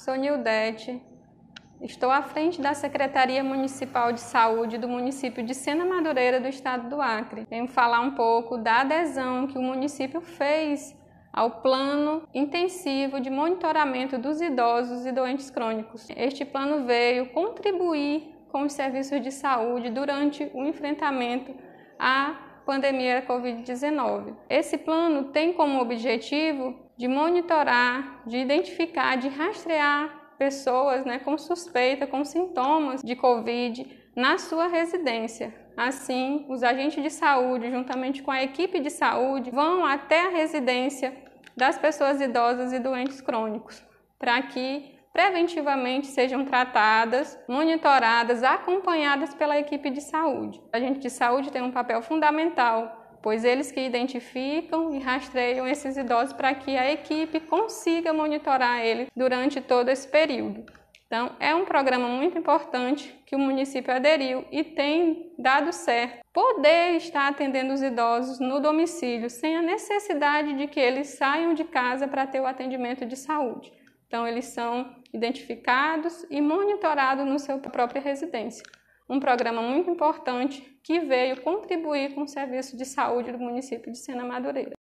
sou Nildete, estou à frente da Secretaria Municipal de Saúde do município de Sena Madureira, do estado do Acre. Venho falar um pouco da adesão que o município fez ao Plano Intensivo de Monitoramento dos Idosos e Doentes Crônicos. Este plano veio contribuir com os serviços de saúde durante o enfrentamento à pandemia Covid-19. Esse plano tem como objetivo de monitorar, de identificar, de rastrear pessoas com suspeita, com sintomas de Covid na sua residência. Assim, os agentes de saúde, juntamente com a equipe de saúde, vão até a residência das pessoas idosas e doentes crônicos, para que preventivamente sejam tratadas, monitoradas, acompanhadas pela equipe de saúde. A agente de saúde tem um papel fundamental, pois eles que identificam e rastreiam esses idosos para que a equipe consiga monitorar ele durante todo esse período. Então, é um programa muito importante que o município aderiu e tem dado certo. Poder estar atendendo os idosos no domicílio, sem a necessidade de que eles saiam de casa para ter o atendimento de saúde. Então, eles são identificados e monitorados no seu própria residência. Um programa muito importante que veio contribuir com o serviço de saúde do município de Sena Madureira.